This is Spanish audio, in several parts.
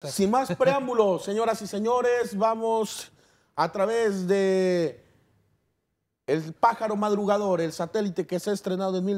Sin más preámbulos, señoras y señores, vamos a través de El Pájaro Madrugador, el satélite que se ha estrenado en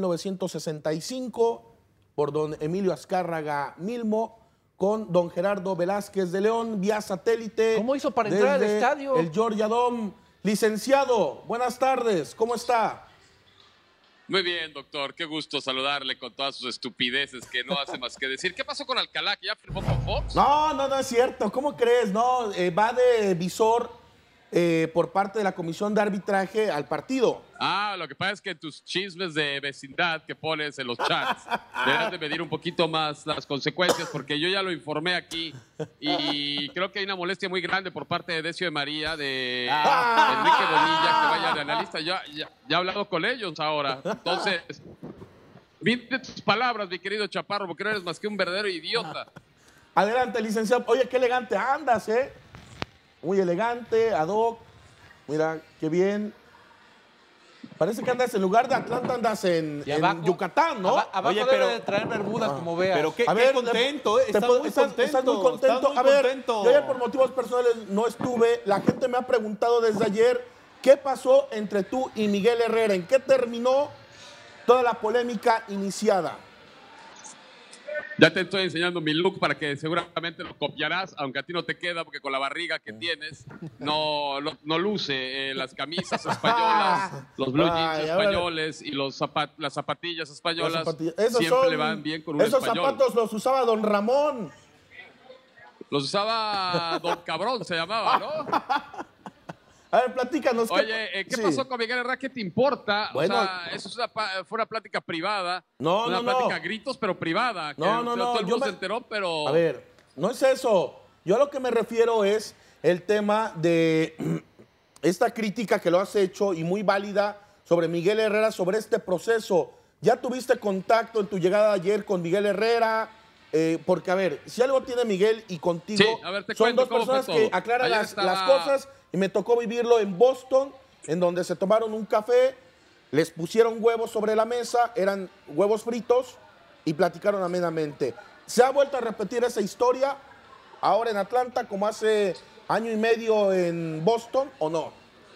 1965 por don Emilio Azcárraga Milmo, con don Gerardo Velázquez de León, vía satélite. ¿Cómo hizo para entrar al estadio? El Georgia Dome. Licenciado, buenas tardes, ¿cómo está? Muy bien, doctor. Qué gusto saludarle con todas sus estupideces que no hace más que decir. ¿Qué pasó con Alcalá, que ya firmó con Fox? No es cierto. ¿Cómo crees? No, va de visor por parte de la Comisión de Arbitraje al partido. Ah, lo que pasa es que tus chismes de vecindad que pones en los chats deberás de medir un poquito más las consecuencias, porque yo ya lo informé aquí y creo que hay una molestia muy grande por parte de Decio de María, de Enrique Bonilla, que vaya de analista. Ya he hablado con ellos ahora. Entonces, mide tus palabras, mi querido Chaparro, porque no eres más que un verdadero idiota. Adelante, licenciado. Oye, qué elegante andas, ¿eh? Muy elegante, ad hoc. Mira, qué bien. Parece que andas en lugar de Atlanta, andas en Yucatán, ¿no? Abajo Oye, debe pero- de traer bermudas, como veas. Pero qué, A ver, qué contento, ¿eh? Estás muy contento. Estás muy contento. Estás muy A ver, contento. yo ayer por motivos personales no estuve. La gente me ha preguntado desde ayer qué pasó entre tú y Miguel Herrera. ¿En qué terminó toda la polémica iniciada? Ya te estoy enseñando mi look para que seguramente lo copiarás, aunque a ti no te queda, porque con la barriga que tienes no luce las camisas españolas, los blue jeans Ay, ahora- españoles y las zapatillas españolas Las zapatillas. Esos siempre son- le van bien con un Esos español. zapatos los usaba don Ramón. Los usaba Don Cabrón, se llamaba, ¿no? A ver, platícanos. Oye, ¿qué Sí. pasó con Miguel Herrera? ¿Qué te importa? Bueno. O sea, eso es fue una plática privada. No, una no, plática no. a gritos, pero privada. No, que no, todo no, el yo mundo me- se enteró, pero... A ver, no es eso. Yo a lo que me refiero es el tema de esta crítica que lo has hecho y muy válida sobre Miguel Herrera, sobre este proceso. ¿Ya tuviste contacto en tu llegada ayer con Miguel Herrera? Porque, a ver, si algo tiene Miguel y contigo, Sí, a ver, te son cuento dos cómo fue personas que todo. aclaran Ayer las estaba- cosas, y me tocó vivirlo en Boston, en donde se tomaron un café, les pusieron huevos sobre la mesa, eran huevos fritos, y platicaron amenamente. ¿Se ha vuelto a repetir esa historia ahora en Atlanta como hace año y medio en Boston o no?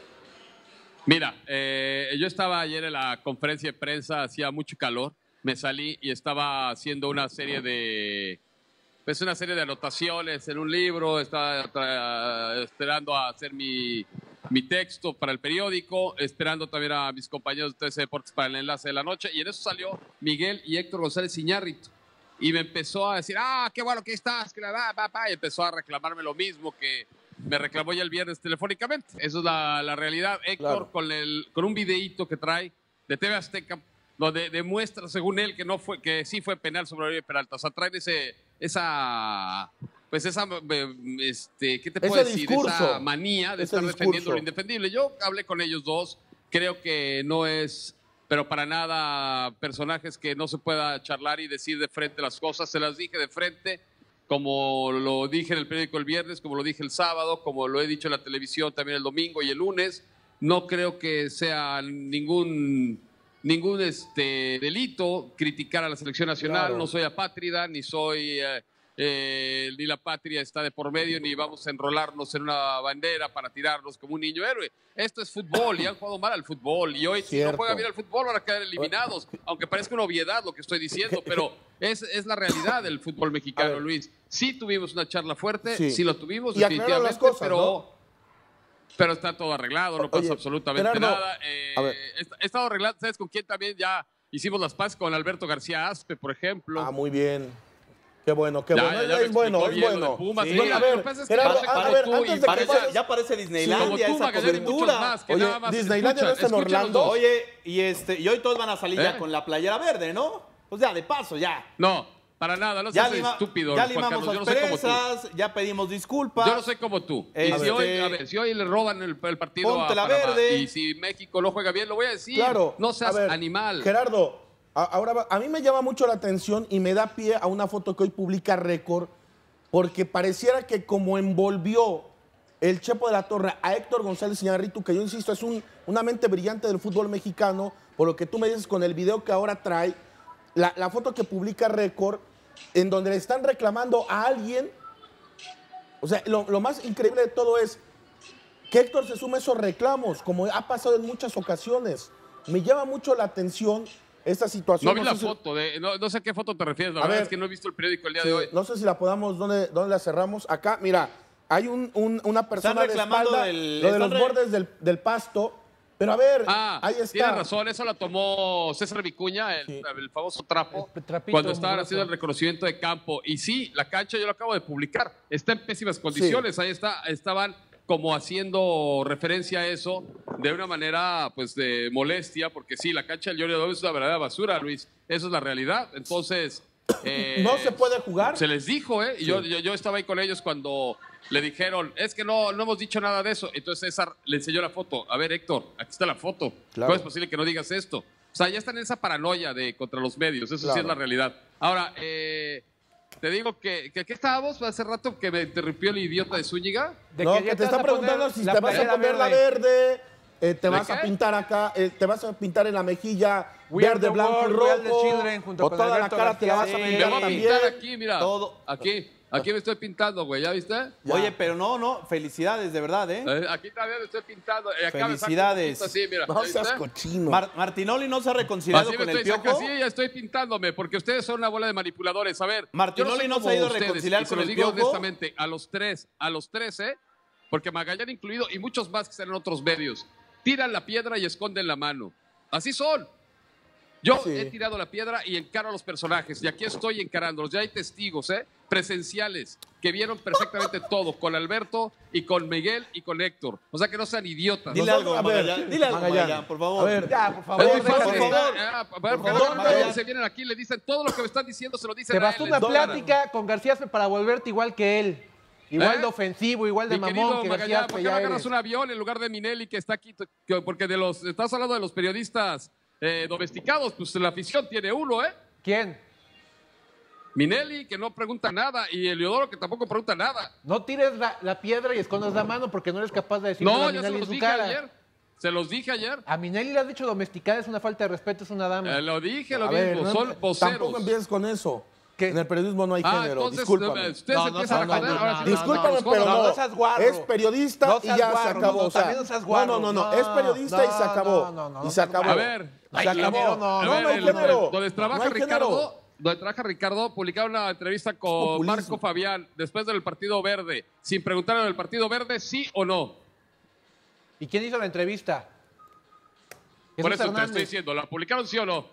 Mira, yo estaba ayer en la conferencia de prensa, hacía mucho calor, me salí y estaba haciendo una serie de anotaciones en un libro, estaba esperando a hacer mi texto para el periódico, esperando también a mis compañeros de TC Deportes para el enlace de la noche, y en eso salió Miguel y Héctor González Iñárritu, y me empezó a decir, qué bueno que estás, que y empezó a reclamarme lo mismo que me reclamó ya el viernes telefónicamente. Eso es la realidad. Héctor, Claro. con un videíto que trae de TV Azteca, donde demuestra, según él, que sí fue penal sobre Oribe Peralta. O sea, trae ¿qué te puedo Ese decir? discurso. Esa manía de Ese estar defendiendo discurso. lo indefendible. Yo hablé con ellos dos, creo que no es, pero para nada, personajes que no se pueda charlar y decir de frente las cosas. Se las dije de frente, como lo dije en el periódico el viernes, como lo dije el sábado, como lo he dicho en la televisión también el domingo y el lunes. No creo que sea ningún delito criticar a la selección nacional. Claro. No soy apátrida, ni soy ni la patria está de por medio, ni vamos a enrolarnos en una bandera para tirarnos como un niño héroe. Esto es fútbol y han jugado mal al fútbol, y hoy si Cierto. no juega bien al fútbol van a quedar eliminados, aunque parezca una obviedad lo que estoy diciendo, pero es la realidad del fútbol A mexicano, ver. Luis. Sí tuvimos una charla fuerte, Sí. sí lo tuvimos Y aclarar las definitivamente, cosas, pero está todo arreglado, no pasa Oye, absolutamente Gerardo, nada. a ver. He estado arreglado, ¿sabes con quién también ya hicimos las paces? Con Alberto García Aspe, por ejemplo. Ah, muy bien. Qué bueno, qué Ya, bueno. ya me Es bueno, explicó es bien lo de bueno. Pumas. Sí. Sí, Bueno, a lo ver, que pasa es que Gerardo, parece a ver, como tú antes de que vayas- Ya parece Como Disneylandia tú, esa Magallanes, y muchos cobertura. más, que Oye, nada más Disneylandia no está en escuchan los Orlando. dos. Oye, y hoy todos van a salir ya ¿Eh? con la playera verde, ¿no? Pues ya, de paso, ya. No, para nada, no Ya, seas estúpido, ya Juan limamos Carlos, yo no soy como tú. asperezas, ya pedimos disculpas. Yo no soy como tú. Y Este- si hoy le roban el partido Ponte a la Panamá, verde. y si México no juega bien, lo voy a decir. Claro. No seas A ver, animal. Gerardo, ahora a mí me llama mucho la atención y me da pie a una foto que hoy publica Récord, porque pareciera que como envolvió el Chepo de la Torre a Héctor González Iñárritu, que yo insisto es una mente brillante del fútbol mexicano, por lo que tú me dices con el video que ahora trae, la foto que publica Récord, en donde le están reclamando a alguien O sea, lo más increíble de todo es que Héctor se sume a esos reclamos, como ha pasado en muchas ocasiones. Me llama mucho la atención esta situación. No vi la foto, no sé a qué foto te refieres, la verdad es que no he visto el periódico el día de hoy. No sé si la podamos, ¿dónde la cerramos? Acá, mira, hay una persona de espalda, lo de los bordes del pasto, pero a ver, ahí está. Tienes razón, eso la tomó César Vicuña, el famoso trapo, cuando estaban haciendo el reconocimiento de campo. Y sí, la cancha yo lo acabo de publicar, está en pésimas condiciones, ahí estaban como haciendo referencia a eso de una manera pues de molestia, porque sí, la cancha del Jordi Adobe es una verdadera basura, Luis, eso es la realidad. Entonces no se puede jugar. Se les dijo, y yo estaba ahí con ellos cuando le dijeron, es que no hemos dicho nada de eso. Entonces César le enseñó la foto. A ver, Héctor, aquí está la foto. Claro. ¿Cómo es posible que no digas esto? O sea, ya están en esa paranoia contra los medios, eso sí es la realidad. Ahora, te digo que aquí estábamos hace rato que me interrumpió el idiota de Zúñiga. No, que te está preguntando si te vas a poner la verde, te vas a pintar acá, te vas a pintar en la mejilla verde, blanco y rojo, o toda la cara te la vas a pintar me voy a también. pintar aquí, mira, Todo. aquí me estoy pintando, güey, ¿ya viste? Ya. Oye, pero no, felicidades, de verdad, Aquí también me estoy pintando. Acá felicidades. Así, mira, No seas cochino. Martinoli no se ha reconciliado con el Piojo. Así ya estoy pintándome, porque ustedes son una bola de manipuladores. A ver, Martinoli no se ha ido a reconciliar con el Piojo. Y se lo digo honestamente, a los tres, porque Magallanes incluido y muchos más que están en otros medios, tiran la piedra y esconden la mano. Así son. Yo he tirado la piedra y encaro a los personajes, y aquí estoy encarándolos. Ya hay testigos, presenciales, que vieron perfectamente todo, con Alberto y con Miguel y con Héctor. O sea, que no sean idiotas. Dile algo, Magallán, por favor. A ver, ya, por favor. Por favor, Magallanes se vienen aquí y le dicen todo lo que me están diciendo, se lo dicen Te bastó a él. una plática con García para volverte igual que él. Igual de ofensivo, igual de Mi mamón querido que Magallanes, García. ¿por qué no agarras un avión en lugar de Minelli que está aquí? Porque estás hablando de los periodistas domesticados, pues la afición tiene uno, ¿Quién? Minelli, que no pregunta nada, y Eliodoro, que tampoco pregunta nada. No tires la piedra y escondas la mano porque no eres capaz de decirle a No, ya se Minelli en los su dije cara. ayer. Se los dije ayer. A Minelli le has dicho domesticada, es una falta de respeto, es una dama. Lo dije, lo a ver, mismo, no, son voceros. tampoco empieces con eso. ¿Qué? En el periodismo no hay género, entonces, discúlpame. ustedes empiezan a joder, ahora sí. Discúlpame, pero no seas guarro. es periodista No y seas ya se guarro, acabó. no, o sea, también no seas guarro. no, es periodista y se acabó. Y se acabó. A ver, se acabó. no hay género. Donde trabaja No hay género. Ricardo, publicaron una entrevista con Marco Fabián después del Partido Verde, sin preguntarle del Partido Verde, sí o no. ¿Y quién hizo la entrevista? Por Jesús eso te Hernández. estoy diciendo, ¿la publicaron sí o no?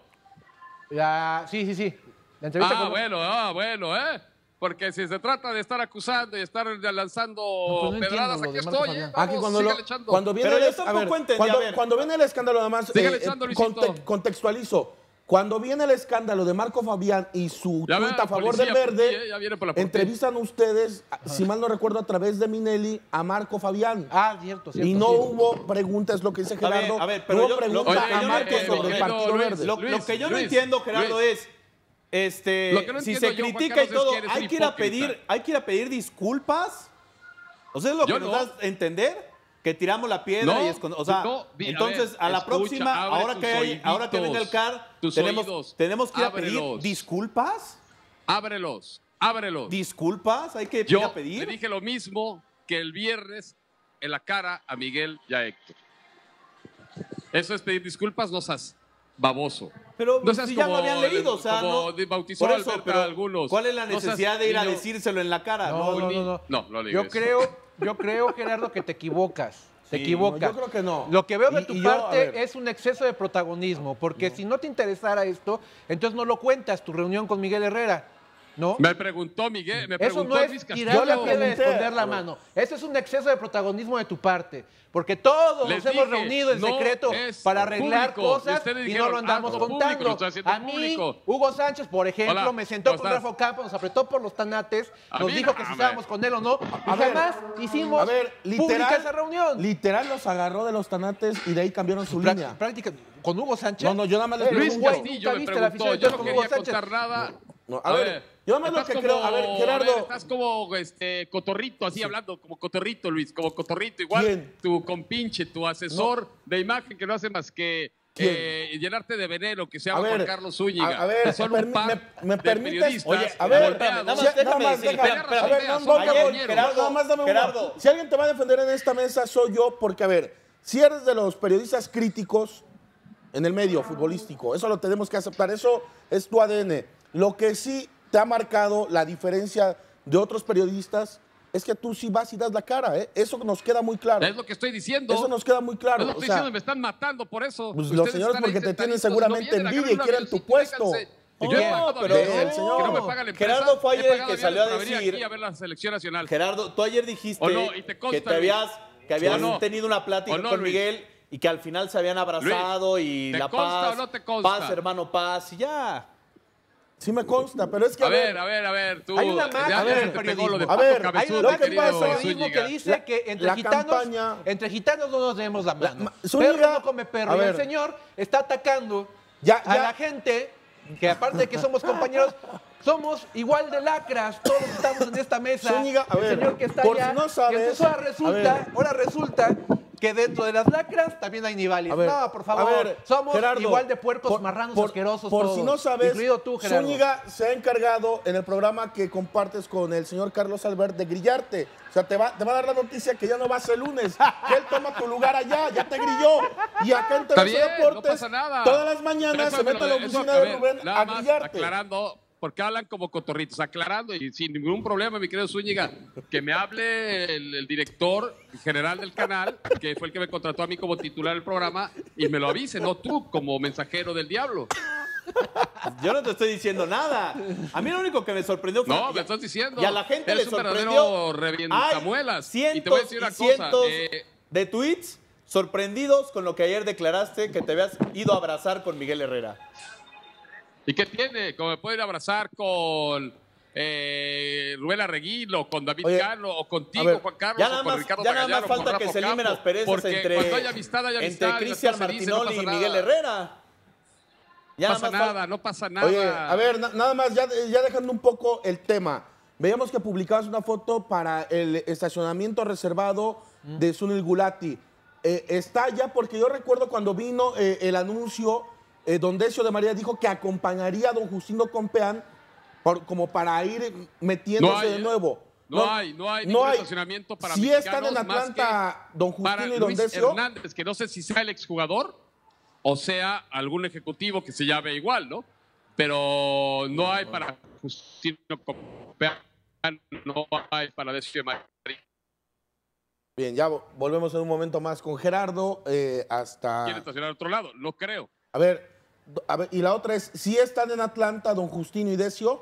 Sí. La entrevista con... bueno, porque si se trata de estar acusando y estar lanzando no pedradas, entiendo lo aquí de Marco estoy, Fabián. Aquí cuando viene Pero yo el, a tampoco ver, entendí, a ver. cuando viene el escándalo, nada más Sígale echando, Luisito. contextualizo. Cuando viene el escándalo de Marco Fabián y su Ya tuit ven, a favor policía, del Verde, policía, ya viene por la policía. entrevistan ustedes, si mal no recuerdo, a través de Minelli a Marco Fabián. Cierto. Y no hubo preguntas, lo que dice Gerardo. A ver, pero no hubo yo- pregunta lo que a yo no Marco entiendo, sobre el Luis, Partido Luis, Verde. Lo que yo no entiendo, Gerardo, Luis. es Lo que no si entiendo se yo, Juan critica Carlos, y todo, es que eres hay un que ir a hipócrita. pedir disculpas. O sea, es lo Yo que nos no. das a entender, que tiramos la piedra No, y o sea, no, entonces a, ver, la escucha, próxima, abre ahora que venga el CAR, tus tenemos oídos, que ir a pedir ábrelos. disculpas. Ábrelos. Disculpas, hay que ir Yo a pedir. le dije lo mismo que el viernes en la cara a Miguel y a Héctor. Eso es pedir disculpas, no seas baboso. Pero no seas si ya lo como- habían leído, o sea, como no. bautizó Por eso, Alberto pero a algunos. ¿cuál es la No seas necesidad de ir a niño. decírselo en la cara? No digas. Yo creo, Gerardo, que te equivocas. Te Sí, equivocas. no, yo creo que no. Lo que veo de Y- tu y yo, a parte ver. es un exceso de protagonismo, porque si no te interesara esto, entonces no lo cuentas, tu reunión con Miguel Herrera, ¿no? Me preguntó Miguel, me Eso preguntó no es Luis tirar la Castillo. piedra y pregunté. esconder la A ver. mano. Eso es un exceso de protagonismo de tu parte. Porque todos Les nos hemos dije, reunido en no secreto es para arreglar público. cosas Ustedes y dijeron, no lo andamos hazlo público, contando. lo estoy haciendo A mí, público. Hugo Sánchez, por ejemplo, Hola, me sentó ¿cómo con estás? Rafa Campos, nos apretó por los tanates, A nos mí dijo no, que si a estábamos ver. con él o no. Y A ver, jamás hicimos A ver, pública esa reunión. literal los agarró de los tanates y de ahí cambiaron su línea. Práctica, con Hugo Sánchez. No, yo nada más les Luis pregunto. Castillo me ¿Nunca viste la preguntó, afición yo de no Hugo quería Sánchez? contar nada. No, a ver, yo nada más lo estás que creo, a ver, como- Gerardo. estás como cotorrito, así hablando, como cotorrito, Luis, como cotorrito, igual ¿Quién? tu compinche, tu asesor de imagen que no hace más que llenarte de veneno que se A llama ver, Juan Carlos Zúñiga. a ver, Son un par me de permites. periodistas Oye, a ver, volteados. nada más déjame decir, a ver, nada más dame Gerardo. Si alguien te va a defender en esta mesa soy yo, porque a ver, si eres de los periodistas críticos en el medio futbolístico, eso lo tenemos que aceptar, eso es tu ADN. Lo que sí te ha marcado la diferencia de otros periodistas es que tú sí vas y das la cara, ¿eh? Eso nos queda muy claro. Es lo que estoy diciendo. Eso nos queda muy claro. Es lo que estoy diciendo, me están matando por eso. Pues los señores porque te tienen seguramente envidia y quieren tu puesto. No, pero el señor. Que no me paga la empresa. Gerardo fue He ayer el pagado que salió a aviones para venir decir. aquí a ver la selección nacional. Gerardo, tú ayer dijiste ¿O no? Y te consta, que habías ¿O no? tenido una plática ¿O no, con Luis? Miguel y que al final se habían abrazado y ¿te la consta paz. o no te consta? Paz, hermano, paz, y ya. Sí me consta, pero es que A ver, tú. Hay una máxima ya en se el te pegó lo de periodismo. A ver, Paco Hay Cabezudo, una lo que querido máxima pasa- del periodismo Zúñiga. que dice que la campaña- entre gitanos no nos demos la mano. Zúñiga, Perro no come perro. a Y el ver. señor está atacando Ya, a ya. la gente que aparte de que somos compañeros, somos igual de lacras. Todos estamos en esta mesa. Zúñiga, a el ver, señor que está por allá. si no sabes, y entonces ahora resulta que dentro de las lacras también hay niveles. A ver, No, por favor, a ver, somos Gerardo, igual de puercos, marranos, asquerosos Por todos. si no sabes, Incluido tú, Gerardo. Zúñiga se ha encargado en el programa que compartes con el señor Carlos Albert de grillarte. O sea, te va a dar la noticia que ya no vas el lunes, que él toma tu lugar allá, ya te grilló. Y acá en Televisión bien, Deportes, no pasa nada. todas las mañanas Eso se me mete a lo- la eso, oficina a de ver, Rubén nada a más grillarte. aclarando, porque hablan como cotorritos, aclarando y sin ningún problema, mi querido Zúñiga, que me hable el director general del canal, que fue el que me contrató a mí como titular del programa, y me lo avise, no tú como mensajero del diablo. Yo no te estoy diciendo nada. A mí lo único que me sorprendió fue. No, me estás diciendo. Y a la gente eres le un sorprendió. verdadero revientamuelas. Y te voy a decir una cosa. cientos de tweets sorprendidos con lo que ayer declaraste que te habías ido a abrazar con Miguel Herrera. ¿Y qué tiene? Como me puede ir a abrazar con Rubén Arreguín, o con David Oye, Cano, o a contigo, ver, Juan Carlos, Ya o nada con más, Ricardo ya nada Magallano, más con falta que Rafa se limen Campo, las perezas porque entre, cuando hay amistad, hay amistad. entre Cristian no se dice, no Martinoli pasa y nada. Miguel Herrera. Ya No pasa más nada, no pasa nada. Oye, a ver, nada más, ya dejando un poco el tema. Veíamos que publicabas una foto para el estacionamiento reservado de Zunil Gulati. Está ya, porque yo recuerdo cuando vino el anuncio, don Decio de María dijo que acompañaría a don Justino Compeán como para ir metiéndose No hay, de nuevo. No hay ningún estacionamiento para Si están en mexicanos más Atlanta don para Justino y don Luis Decio. Hernández, que no sé si sea el exjugador o sea algún ejecutivo que se llame igual, ¿no? Pero no hay para Justino Compeán, no hay para Decio de María. Bien, ya volvemos en un momento más con Gerardo hasta... ¿Quiere estacionar a otro lado? No creo. A ver, y la otra es, si están en Atlanta don Justino y Decio.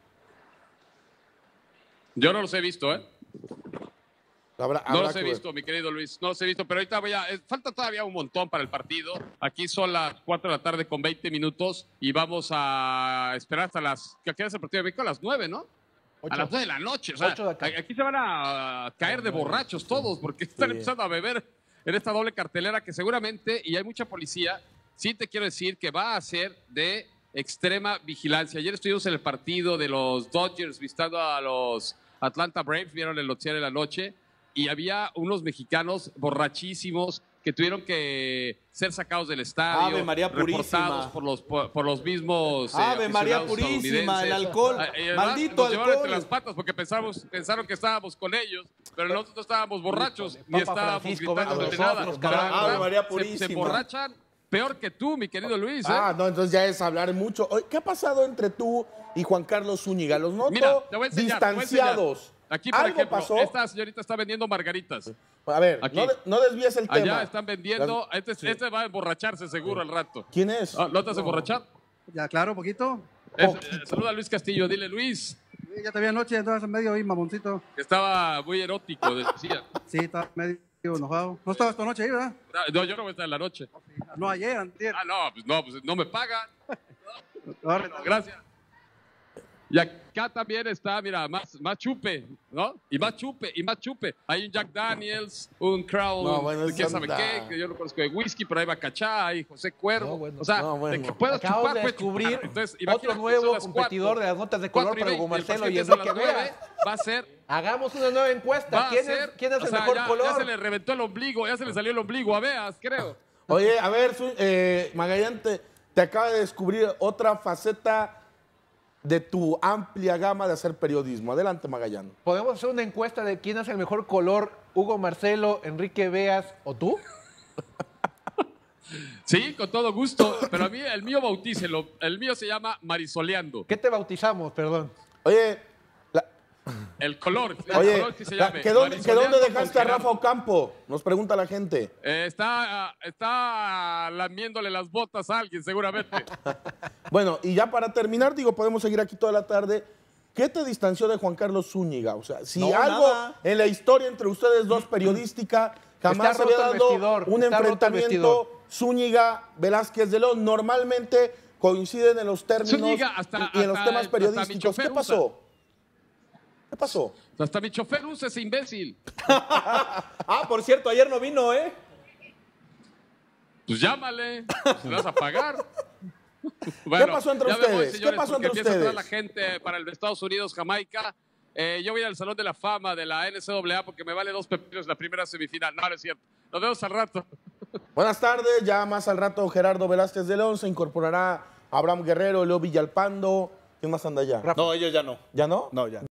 Yo no los he visto, ¿eh? No Habrá los que he ver. visto, mi querido Luis, no los he visto, pero ahorita falta todavía un montón para el partido. Aquí son las 4 de la tarde con 20 minutos y vamos a esperar hasta las... ¿Qué es el partido de México? A las 9, ¿no? A las 9 de la noche. O sea, 8 de acá. aquí se van a caer de borrachos todos porque están empezando a beber en esta doble cartelera que seguramente, y hay mucha policía, sí te quiero decir que va a ser de extrema vigilancia. Ayer estuvimos en el partido de los Dodgers visitando a los Atlanta Braves, vieron el noticiero de la noche, y había unos mexicanos borrachísimos que tuvieron que ser sacados del estadio, Ave María reportados Purísima. por los mismos Ave María aficionados Purísima, el estadounidenses. alcohol, Además, maldito nos llevaron entre alcohol. las patas porque pensaron que estábamos con ellos, pero nosotros no estábamos borrachos, ni Papa estábamos Francisco, gritando ven ni con nada. nosotros, Pero carajo. ahora Ave María se Purísima. emborrachan peor que tú, mi querido Luis. ¿eh? Ah, no, entonces ya es hablar mucho. Oye, ¿qué ha pasado entre tú y Juan Carlos Zúñiga? Los noto Mira, te voy a enseñar, te voy a enseñar. distanciados. Aquí, por ¿Algo ejemplo, pasó? esta señorita está vendiendo margaritas. A ver, Aquí. no desvíes el tema. Allá están vendiendo. Este va a emborracharse seguro al rato. ¿Quién es? ¿No te vas a emborrachar? Ya, claro, poquito. Saluda a Luis Castillo. Dile, Luis, Sí, ya te vi anoche, entonces medio ahí, mamoncito. que estaba muy erótico, decía. Sí, estaba medio enojado. ¿No estabas esta noche ahí, verdad? No, yo no voy a estar en la noche. No, ayer, antier. Ah, pues no me pagan. Ahora, Gracias. Y acá también está, mira, más chupe, ¿no? Y más chupe. Hay un Jack Daniels, un Crown, No, bueno, quién eso sabe anda. qué, que yo no conozco de whisky, pero hay Bacachá, hay José Cuervo. No, bueno. O sea, No, bueno. de que puedas Acabo chupar, de puedes descubrir chupar. Entonces, otro imagínate, nuevo son las competidor 4, de las notas de color 4 y para 20, Hugo Marcelo el y partido es a Enrique las 9, Vegas. va a ser... Hagamos una nueva encuesta. Va a ¿Quién ser, es o el sea, mejor ya color? se le reventó el ombligo, ya se le salió el ombligo a Veas, creo. Oye, a ver, Magallán, te acaba de descubrir otra faceta de tu amplia gama de hacer periodismo. Adelante, Magallán. ¿Podemos hacer una encuesta de quién es el mejor color? ¿Hugo Marcelo, Enrique Beas o tú? Sí, con todo gusto, pero a mí el mío bautícelo. El mío se llama Marisoleando. ¿Qué te bautizamos, perdón? Oye, El color, oye, color que se llame. ¿que dónde Marisoleando dejaste a con Rafa Gerardo. Ocampo? Nos pregunta la gente. Está lamiéndole las botas a alguien, seguramente. Bueno, y ya para terminar, digo, podemos seguir aquí toda la tarde. ¿Qué te distanció de Juan Carlos Zúñiga? O sea, si No, algo nada. en la historia entre ustedes dos periodística jamás Está había roto el dado vestidor, un está roto el enfrentamiento vestidor. Zúñiga-Velázquez de León. Normalmente coinciden en los términos Zúñiga y en los temas hasta periodísticos. mi chofer ¿Qué pasó? ¿Qué pasó? Hasta mi chofer usa ese imbécil. Ah, por cierto, ayer no vino, ¿eh? Pues llámale, se le vas a pagar. Bueno, pasó entre ya me voy, ustedes? ¿Qué señores, pasó porque entre empieza a entrar ustedes? la gente para el de Estados Unidos, Jamaica. Yo voy al Salón de la Fama de la NCAA porque me vale 2 pepinos la primera semifinal. No, no es cierto. Nos vemos al rato. Buenas tardes. Ya más al rato Gerardo Velázquez de León. Se incorporará Abraham Guerrero, Leo Villalpando. ¿Quién más anda allá? No, ellos ya no. ¿Ya no? No, ya.